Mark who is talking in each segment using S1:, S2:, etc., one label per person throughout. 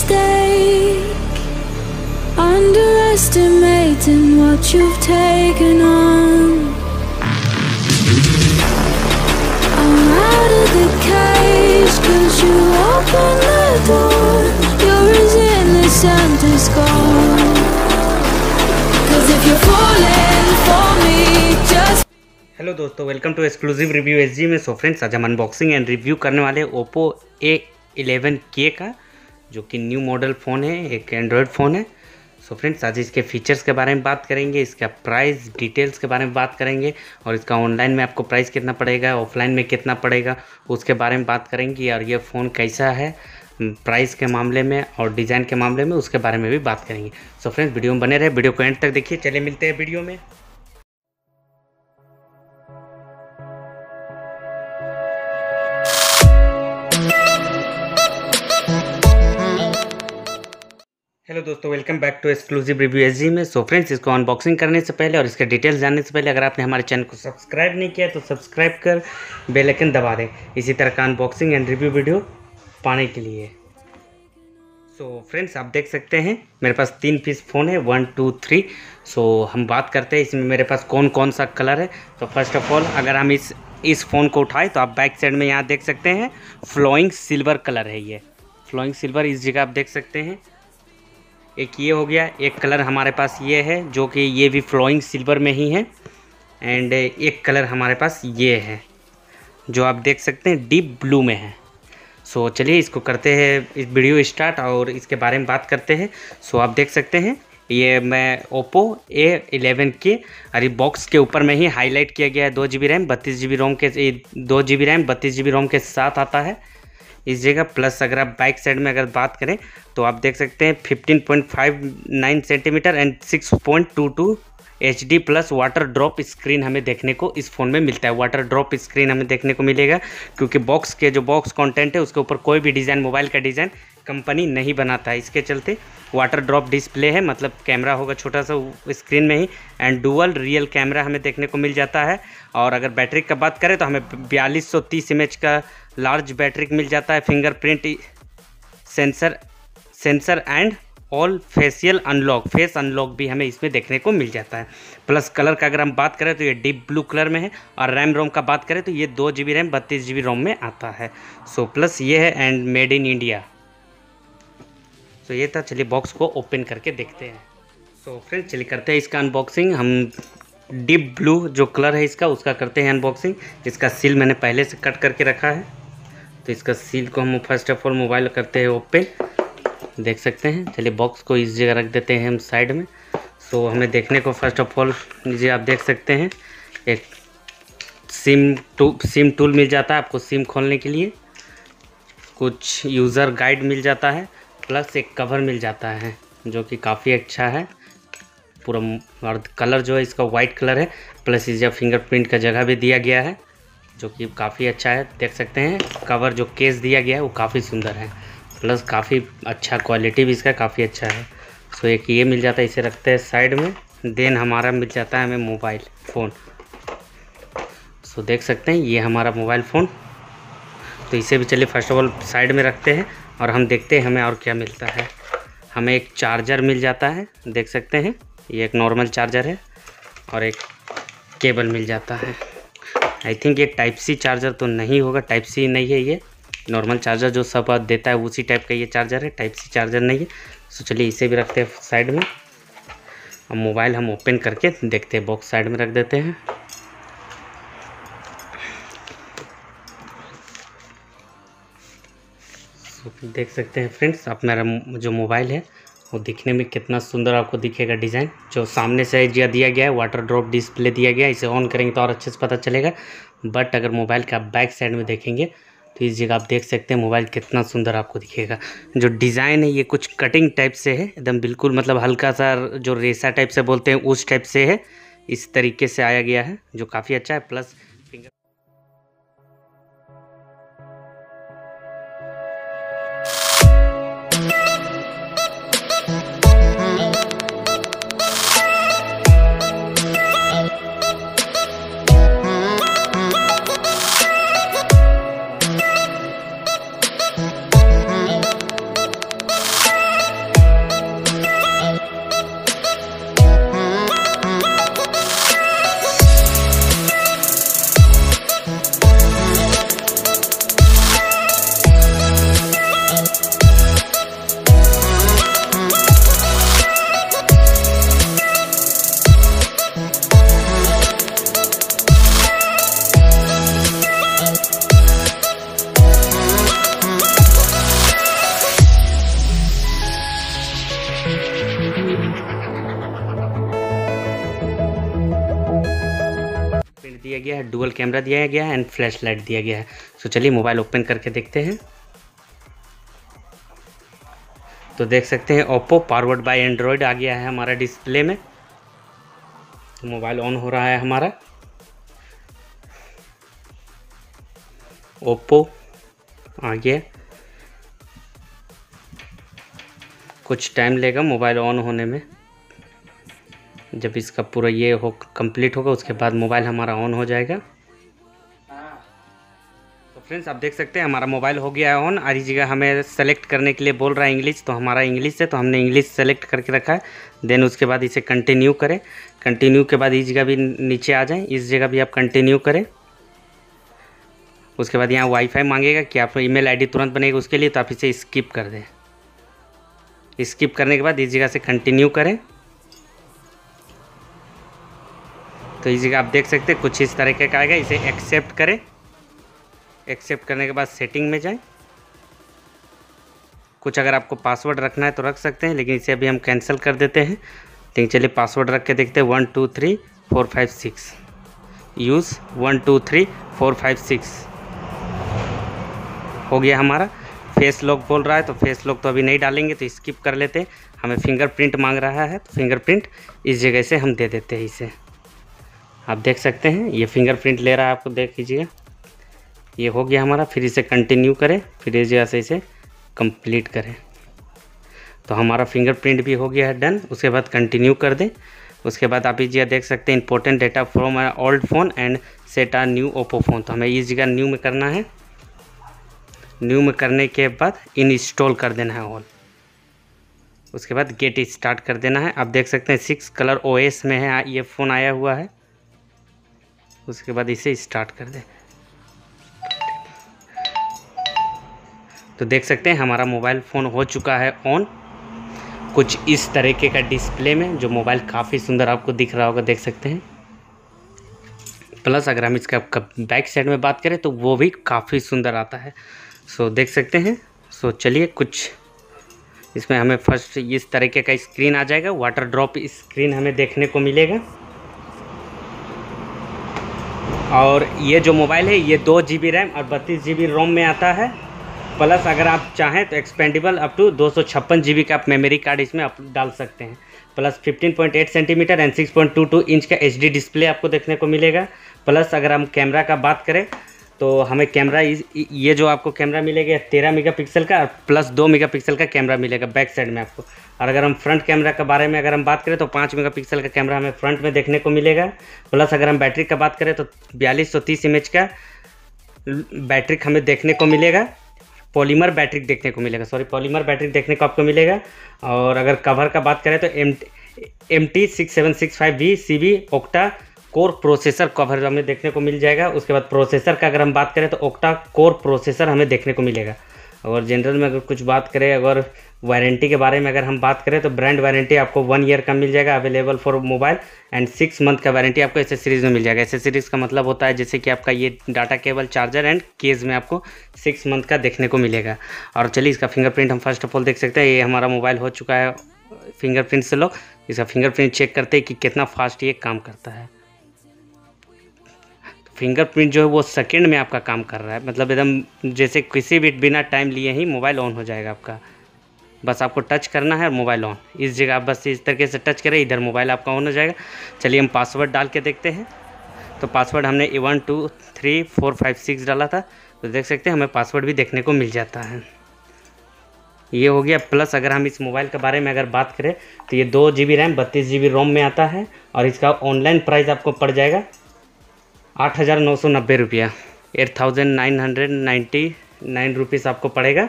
S1: mistake, underestimating what you've taken on. I'm out of the cage, 'cause you opened the door. You're as innocent as gold. 'Cause if you're falling for me, just
S2: hello दोस्तों, welcome to exclusive review SG में। So friends, आज हम unboxing and review करने वाले Oppo A11K का, जो कि new model phone है, एक एंड्रॉयड फ़ोन है। सो फ्रेंड्स, आज इसके फीचर्स के बारे में बात करेंगे, इसका प्राइस डिटेल्स के बारे में बात करेंगे और इसका ऑनलाइन में आपको प्राइस कितना पड़ेगा, ऑफलाइन में कितना पड़ेगा, उसके बारे में बात करेंगे। और ये फ़ोन कैसा है प्राइस के मामले में और डिज़ाइन के मामले में, उसके बारे में भी बात करेंगे। सो फ्रेंड्स, वीडियो में बने रहे, वीडियो को एंड तक देखिए। चलिए मिलते हैं वीडियो में। हेलो दोस्तों, welcome back to exclusive review SG में। सो फ्रेंड्स, इसको अनबॉक्सिंग करने से पहले और इसके डिटेल्स जानने से पहले, अगर आपने हमारे चैनल को सब्सक्राइब नहीं किया तो सब्सक्राइब कर बेल आइकन दबा दें, इसी तरह का अनबॉक्सिंग एंड रिव्यू वीडियो पाने के लिए। सो फ्रेंड्स, आप देख सकते हैं मेरे पास 3 पीस फ़ोन है, 1 2 3। सो हम बात करते हैं इसमें मेरे पास कौन कौन सा कलर है। तो फर्स्ट ऑफ ऑल, अगर हम इस फ़ोन को उठाएं तो आप बैक साइड में यहाँ देख सकते हैं फ्लोइंग सिल्वर कलर है। ये फ्लोइंग सिल्वर इस जगह आप देख सकते हैं। एक ये हो गया, एक कलर हमारे पास ये है जो कि ये भी फ्लोइंग सिल्वर में ही है। एंड एक कलर हमारे पास ये है जो आप देख सकते हैं डीप ब्लू में है। सो चलिए इसको करते हैं इस वीडियो स्टार्ट और इसके बारे में बात करते हैं। सो आप देख सकते हैं ये मैं ओप्पो A11K, अरे बॉक्स के ऊपर में ही हाईलाइट किया गया है। 2 GB रैम 32 GB रोम के 2 GB रैम 32 GB रोम के साथ आता है इस जगह। प्लस अगर आप बैक साइड में अगर बात करें तो आप देख सकते हैं 15.59 centimetre and 6.22 HD plus water drop screen हमें देखने को इस फ़ोन में मिलता है। वाटर ड्रॉप स्क्रीन हमें देखने को मिलेगा क्योंकि बॉक्स के जो बॉक्स कंटेंट है उसके ऊपर कोई भी डिज़ाइन, मोबाइल का डिज़ाइन कंपनी नहीं बनाता है। इसके चलते वाटर ड्रॉप डिस्प्ले है, मतलब कैमरा होगा छोटा सा स्क्रीन में ही। एंड डुअल रियल कैमरा हमें देखने को मिल जाता है। और अगर बैटरी का बात करें तो हमें 4230 mAh का लार्ज बैटरी मिल जाता है। Fingerprint sensor and all facial unlock, face unlock भी हमें इसमें देखने को मिल जाता है। प्लस कलर का अगर हम बात करें तो ये डीप ब्लू कलर में है। और रैम रोम का बात करें तो ये 2 GB रैम 32 GB रोम में आता है। सो प्लस ये है and made in India. So ये था, चलिए बॉक्स को ओपन करके देखते हैं। सो फ्रेंड्स, चलिए करते हैं इसका अनबॉक्सिंग। हम डीप ब्लू जो कलर है इसका, उसका करते हैं अनबॉक्सिंग। इसका सील मैंने पहले से कट करके रखा है, तो इसका सील को हम फर्स्ट ऑफ ऑल मोबाइल करते हैं ओपन, देख सकते हैं। चलिए बॉक्स को इस जगह रख देते हैं हम साइड में। सो हमें देखने को फर्स्ट ऑफ ऑल नीचे आप देख सकते हैं एक सिम टूल मिल जाता है आपको सिम खोलने के लिए। कुछ यूज़र गाइड मिल जाता है, प्लस एक कवर मिल जाता है जो कि काफ़ी अच्छा है पूरा। और कलर जो है इसका वाइट कलर है, प्लस इस जगह फिंगरप्रिंट का जगह भी दिया गया है जो कि काफ़ी अच्छा है। देख सकते हैं कवर जो केस दिया गया है वो काफ़ी सुंदर है, प्लस काफ़ी अच्छा क्वालिटी भी इसका काफ़ी अच्छा है। सो एक ये मिल जाता है, इसे रखते हैं साइड में। देन हमारा मिल जाता है हमें मोबाइल फ़ोन। सो देख सकते हैं ये हमारा मोबाइल फ़ोन। तो इसे भी चलिए फर्स्ट ऑफ ऑल साइड में रखते हैं और हम देखते हैं हमें और क्या मिलता है। हमें एक चार्जर मिल जाता है, देख सकते हैं ये एक नॉर्मल चार्जर है। और एक केबल मिल जाता है। आई थिंक ये टाइप सी चार्जर तो नहीं होगा, टाइप सी नहीं है, ये नॉर्मल चार्जर जो सब देता है उसी टाइप का ये चार्जर है, टाइप सी चार्जर नहीं है। सो चलिए इसे भी रखते हैं साइड में। अब मोबाइल हम ओपन करके देखते हैं, बॉक्स साइड में रख देते हैं। सो देख सकते हैं फ्रेंड्स, आप मेरा जो मोबाइल है वो दिखने में कितना सुंदर आपको दिखेगा। डिज़ाइन जो सामने से दिया गया है, वाटर ड्रॉप डिस्प्ले दिया गया है। इसे ऑन करेंगे तो और अच्छे से पता चलेगा। बट अगर मोबाइल का बैक साइड में देखेंगे तो इस जगह आप देख सकते हैं मोबाइल कितना सुंदर आपको दिखेगा। जो डिज़ाइन है ये कुछ कटिंग टाइप से है, एकदम बिल्कुल मतलब हल्का सा जो रेसा टाइप से बोलते हैं उस टाइप से है। इस तरीके से आया गया है जो काफ़ी अच्छा है। प्लस फिंगर दिया गया है, डुअल कैमरा दिया गया है एंड फ्लैश लाइट दिया गया है। सो चलिए मोबाइल ओपन करके देखते हैं। तो देख सकते हैं ओप्पो पावर्ड बाय एंड्रॉयड आ गया है हमारा डिस्प्ले में। मोबाइल ऑन हो रहा है हमारा। ओप्पो आ गया। कुछ टाइम लेगा मोबाइल ऑन होने में। जब इसका पूरा ये हो कंप्लीट होगा उसके बाद मोबाइल हमारा ऑन हो जाएगा। तो फ्रेंड्स आप देख सकते हैं हमारा मोबाइल हो गया है ऑन। और इस जगह हमें सेलेक्ट करने के लिए बोल रहा है इंग्लिश, तो हमारा इंग्लिश है तो हमने इंग्लिश सेलेक्ट करके रखा है। देन उसके बाद इसे कंटिन्यू करें। कंटिन्यू के बाद इस जगह भी नीचे आ जाएं, इस जगह भी आप कंटिन्यू करें। उसके बाद यहाँ वाईफाई मांगेगा कि आप ईमेल आईडी तुरंत बनेगा उसके लिए, तो आप इसे स्किप कर दें। स्किप करने के बाद इस जगह से कंटिन्यू करें। तो इस जगह आप देख सकते हैं कुछ इस तरीके का आएगा, इसे एक्सेप्ट करें। एक्सेप्ट करने के बाद सेटिंग में जाएं। कुछ अगर आपको पासवर्ड रखना है तो रख सकते हैं, लेकिन इसे अभी हम कैंसिल कर देते हैं। लेकिन चलिए पासवर्ड रख के देखते हैं। 1 2 3 4 5 6 यूज़ 1 2 3 4 5 6 हो गया हमारा। फेस लॉक बोल रहा है तो फेस लॉक तो अभी नहीं डालेंगे, तो स्किप कर लेते हैं। हमें फिंगरप्रिंट मांग रहा है तो फिंगरप्रिंट इस जगह से हम दे देते हैं इसे। आप देख सकते हैं ये फिंगरप्रिंट ले रहा है, आपको देख लीजिएगा। ये हो गया हमारा। फिर इसे कंटिन्यू करें, फिर इस जगह से इसे कंप्लीट करें। तो हमारा फिंगरप्रिंट भी हो गया है डन। उसके बाद कंटिन्यू कर दें। उसके बाद आप इस जगह देख सकते हैं important data from old phone and set a new Oppo phone. तो हमें इस जगह न्यू में करना है। न्यू में करने के बाद इंस्टॉल कर देना है ऑल। उसके बाद गेट स्टार्ट कर देना है। आप देख सकते हैं 6 कलर OS में है ये फ़ोन आया हुआ है। उसके बाद इसे स्टार्ट कर दें। तो देख सकते हैं हमारा मोबाइल फ़ोन हो चुका है ऑन। कुछ इस तरीके का डिस्प्ले में, जो मोबाइल काफ़ी सुंदर आपको दिख रहा होगा, देख सकते हैं। प्लस अगर हम इसका बैक साइड में बात करें तो वो भी काफ़ी सुंदर आता है। सो देख सकते हैं। सो चलिए कुछ इसमें हमें फर्स्ट इस तरीके का स्क्रीन आ जाएगा। वाटर ड्रॉप स्क्रीन हमें देखने को मिलेगा। और ये जो मोबाइल है ये 2 GB रैम और 32 GB रोम में आता है। प्लस अगर आप चाहें तो एक्सपेंडेबल अप टू 256 GB का आप मेमोरी कार्ड इसमें आप डाल सकते हैं। प्लस 15.8 सेंटीमीटर एंड 6.22 इंच का HD डिस्प्ले आपको देखने को मिलेगा। प्लस अगर हम कैमरा का बात करें तो हमें कैमरा ये जो आपको कैमरा मिलेगा 13 मेगापिक्सल का, प्लस 2 मेगापिक्सल का कैमरा मिलेगा बैक साइड में आपको। और अगर हम फ्रंट कैमरा के बारे में अगर हम बात करें तो 5 मेगापिक्सल का कैमरा हमें फ्रंट में देखने को मिलेगा। प्लस अगर हम बैटरी का बात करें तो 4230 mAh का बैटरी हमें देखने को मिलेगा। पॉलीमर बैटरी देखने को मिलेगा, पॉलीमर बैटरी देखने को आपको मिलेगा। और अगर कवर का बात करें तो MT6765V CB octa core processor cover हमें देखने को मिल जाएगा। उसके बाद प्रोसेसर का अगर हम बात करें तो ओक्टा कोर प्रोसेसर हमें देखने को मिलेगा। और जनरल में अगर कुछ बात करें, अगर वारंटी के बारे में अगर हम बात करें तो ब्रांड वारंटी आपको 1 ईयर का मिल जाएगा available for mobile and 6 month का वारंटी आपको एसेसरीज में मिल जाएगा। एसेसरीज का मतलब होता है जैसे कि आपका ये data cable, charger and case में आपको 6 मंथ का देखने को मिलेगा। और चलिए इसका फिंगरप्रिंट हम फर्स्ट ऑफ ऑल देख सकते हैं। ये हमारा मोबाइल हो चुका है फिंगरप्रिंट से लॉक। इसका फिंगरप्रिंट चेक करते हैं कि कितना फास्ट ये काम करता है। फिंगरप्रिंट जो है वो सेकंड में आपका काम कर रहा है, मतलब एकदम जैसे किसी भी बिना टाइम लिए ही मोबाइल ऑन हो जाएगा आपका। बस आपको टच करना है मोबाइल ऑन। इस जगह आप बस इस तरीके से टच करें, इधर मोबाइल आपका ऑन हो जाएगा। चलिए हम पासवर्ड डाल के देखते हैं। तो पासवर्ड हमने 1 2 3 4 5 6 डाला था, तो देख सकते हैं हमें पासवर्ड भी देखने को मिल जाता है। ये हो गया। प्लस अगर हम इस मोबाइल के बारे में अगर बात करें तो ये 2 GB रैम 32 GB रोम में आता है। और इसका ऑनलाइन प्राइस आपको पड़ जाएगा 8,990 रुपया, 8,999 रुपीज़ आपको पड़ेगा।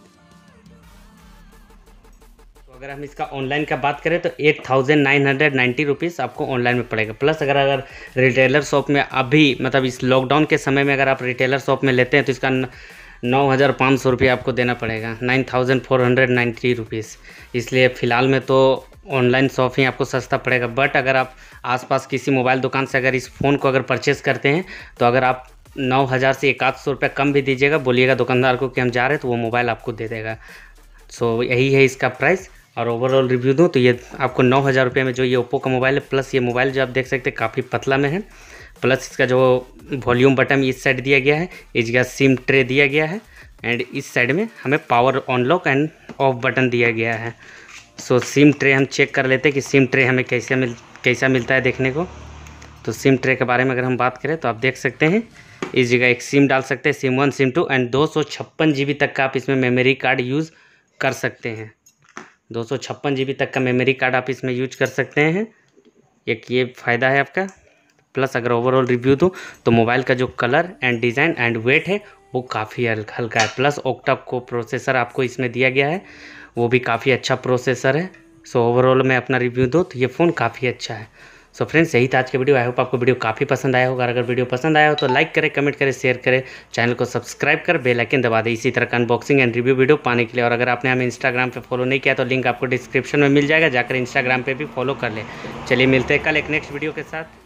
S2: तो अगर हम इसका ऑनलाइन का बात करें तो 8,990 रुपीज़ आपको ऑनलाइन में पड़ेगा। प्लस अगर रिटेलर शॉप में अभी मतलब इस लॉकडाउन के समय में अगर आप रिटेलर शॉप में लेते हैं तो इसका 9,500 रुपया आपको देना पड़ेगा, 9,490 रुपीज़। इसलिए फ़िलहाल में तो ऑनलाइन शॉप ही आपको सस्ता पड़ेगा। बट अगर आप आसपास किसी मोबाइल दुकान से अगर इस फ़ोन को अगर परचेज़ करते हैं तो अगर आप 9,000 से 1,800 रुपये कम भी दीजिएगा, बोलिएगा दुकानदार को कि हम जा रहे हैं, तो वो मोबाइल आपको दे देगा। सो यही है इसका प्राइस। और ओवरऑल रिव्यू दूँ तो ये आपको 9,000 रुपये में जो ये ओप्पो का मोबाइल है, प्लस ये मोबाइल जो आप देख सकते हैं काफ़ी पतला में है। प्लस इसका जो वॉल्यूम बटन इस साइड दिया गया है, इस जगह सिम ट्रे दिया गया है एंड इस साइड में हमें power on lock and off button दिया गया है। सो सिम ट्रे हम चेक कर लेते हैं कि सिम ट्रे हमें कैसा मिलता है देखने को। तो सिम ट्रे के बारे में अगर हम बात करें तो आप देख सकते हैं इस जगह एक सिम डाल सकते हैं, सिम 1 सिम 2 एंड 256 GB तक का आप इसमें मेमोरी कार्ड यूज़ कर सकते हैं। 256 GB तक का मेमोरी कार्ड आप इसमें यूज कर सकते हैं, एक ये फ़ायदा है आपका। प्लस अगर ओवरऑल रिव्यू दूँ तो मोबाइल का जो colour and design and weight है वो काफ़ी हल्का है। प्लस ऑक्टा को प्रोसेसर आपको इसमें दिया गया है, वो भी काफ़ी अच्छा प्रोसेसर है। सो ओवरऑल मैं अपना रिव्यू दूँ तो ये फ़ोन काफ़ी अच्छा है। सो फ्रेंड्स यही था आज के वीडियो। आई होप आपको वीडियो काफ़ी पसंद आया होगा। अगर वीडियो पसंद आया हो तो लाइक करें, कमेंट करें, शेयर करें, चैनल को सब्सक्राइब कर बेल आइकन दबा दें इसी तरह का अनबॉक्सिंग एंड रिव्यू वीडियो पाने के लिए। और अगर आपने हमें इंस्टाग्राम पे फॉलो नहीं किया तो लिंक आपको डिस्क्रिप्शन में मिल जाएगा, जाकर इंस्टाग्राम पे भी फॉलो कर लें। चलिए मिलते हैं कल एक नेक्स्ट वीडियो के साथ।